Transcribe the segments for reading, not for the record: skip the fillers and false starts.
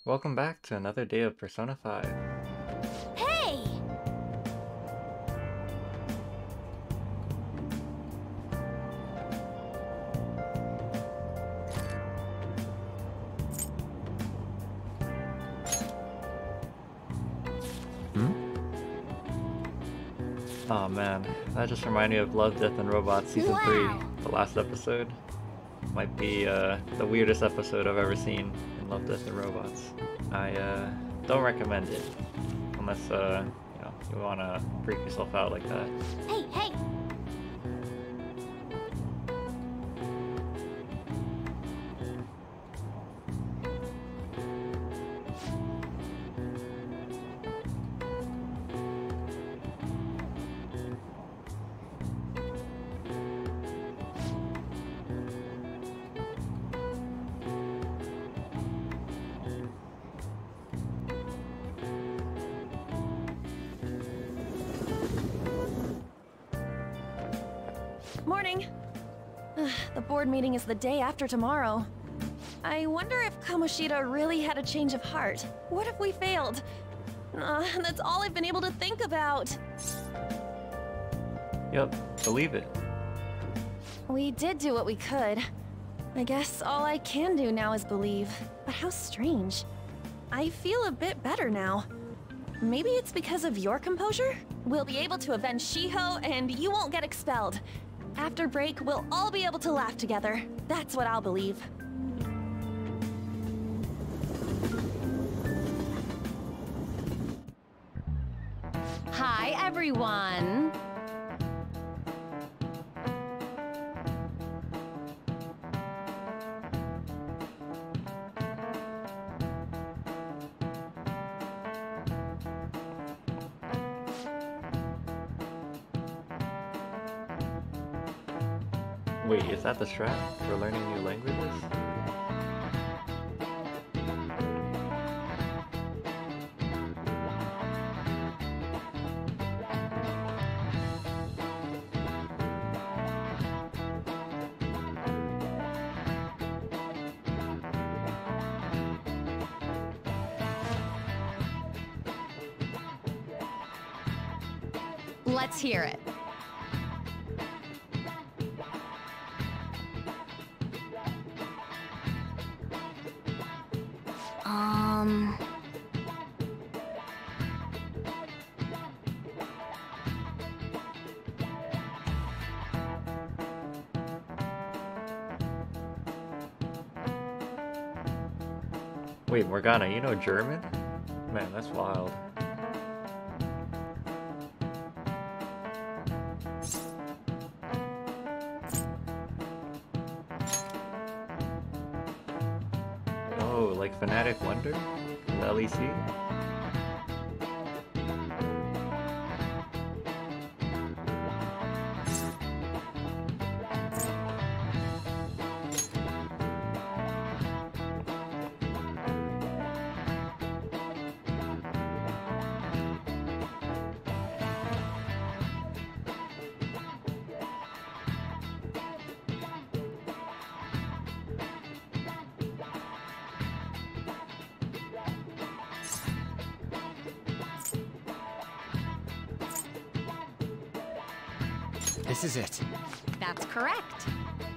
Welcome back to another day of Persona 5. Hey! Oh man, that just reminded me of Love, Death, and Robots Season 3, the last episode. Might be the weirdest episode I've ever seen in Love, Death, and Robots. I don't recommend it, unless you want to freak yourself out like that. Hey, hey! Morning. The board meeting is the day after tomorrow. I wonder if Kamoshida really had a change of heart. What if we failed? That's all I've been able to think about. Yep, believe it. We did do what we could. I guess all I can do now is believe. But how strange. I feel a bit better now. Maybe it's because of your composure? We'll be able to avenge Shiho, and you won't get expelled. After break, we'll all be able to laugh together. That's what I'll believe. Hi, everyone. Wait, is that the strat for learning new languages? Let's hear it. Wait, Morgana, you know German? Man, that's wild. Oh, like Fanatic Wonder? From the LEC? This is it. That's correct.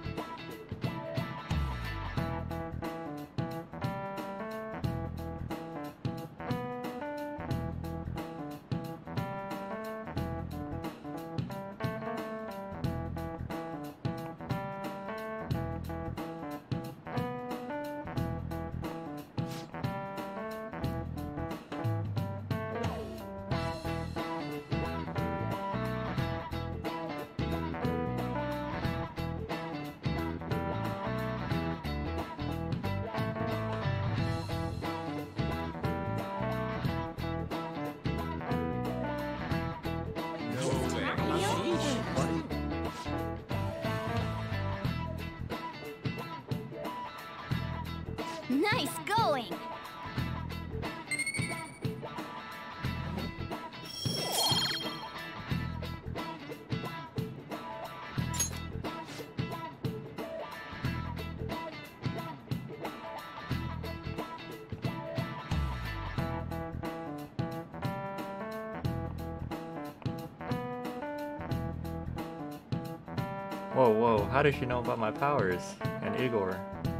Nice going! Whoa, whoa, how does she know about my powers? And Igor?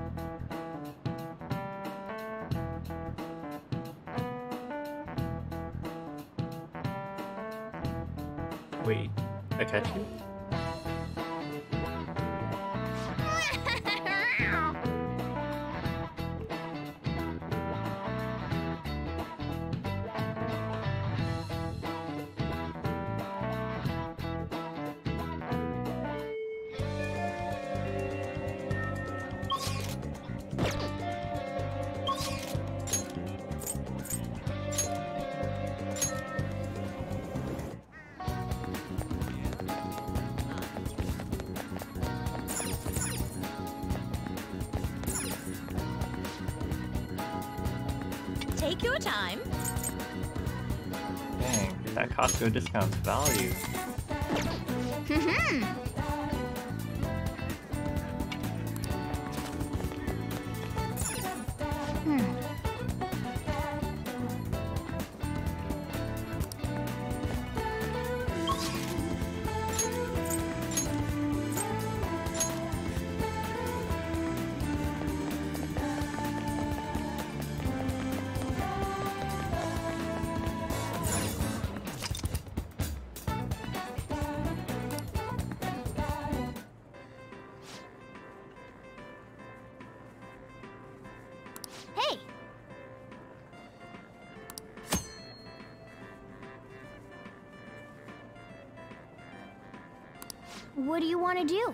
Wait, Akechi? Take your time. Dang, that Costco discount's value. Hey! What do you want to do?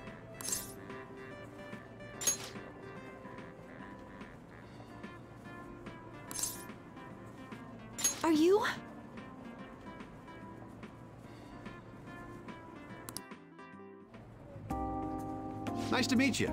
Are you? Nice to meet you.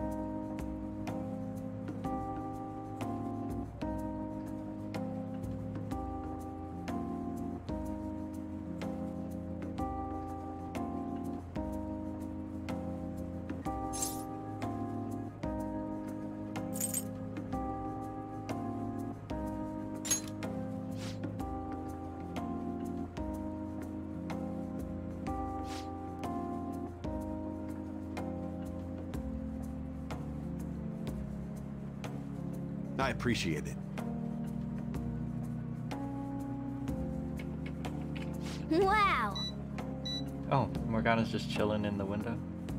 I appreciate it. Wow! Oh, Morgana's just chilling in the window.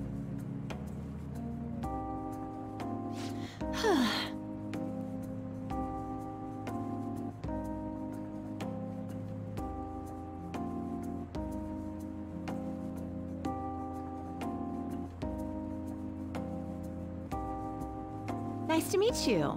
Nice to meet you.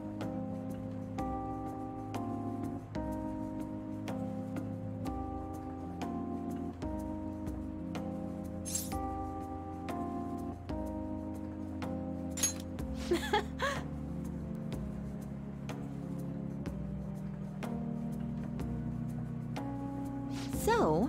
So,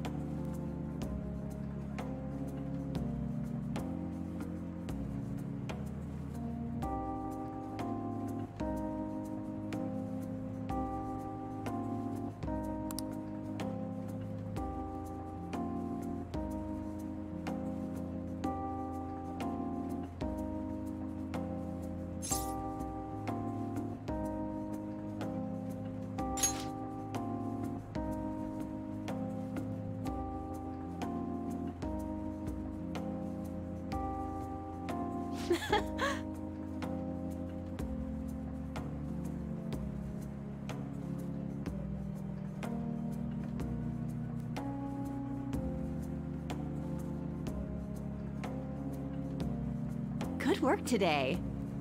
good work today.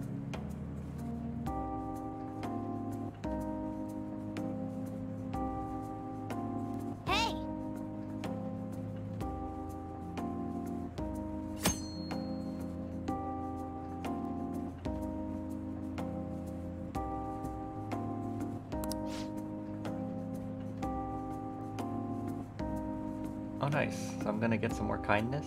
Hey! Oh nice, so I'm gonna get some more kindness.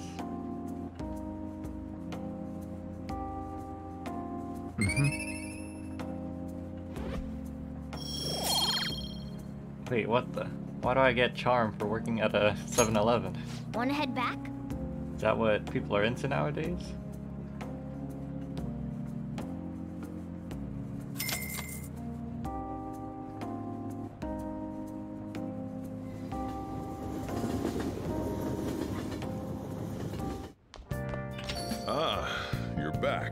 Wait, what the? Why do I get charm for working at a 7-Eleven? Wanna head back? Is that what people are into nowadays? Ah, you're back.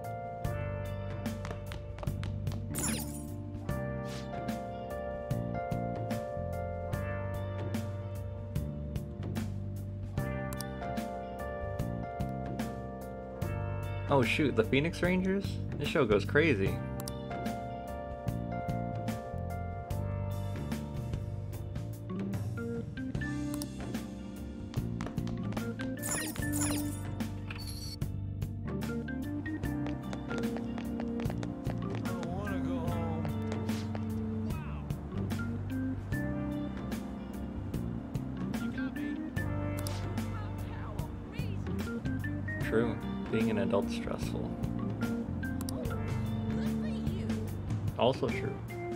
Oh shoot, the Phoenix Rangers? This show goes crazy. True. Being an adult's stressful. Also true.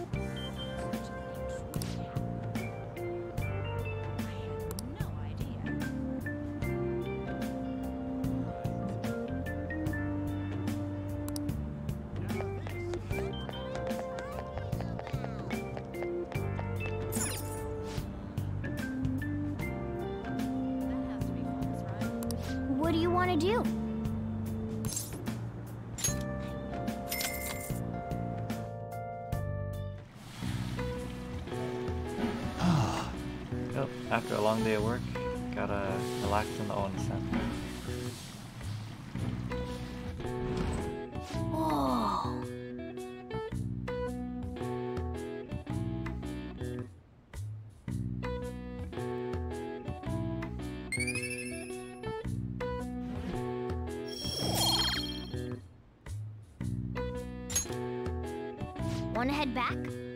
What do you want to do? Yep, after a long day of work, gotta relax in the onsen. Oh. Want to head back?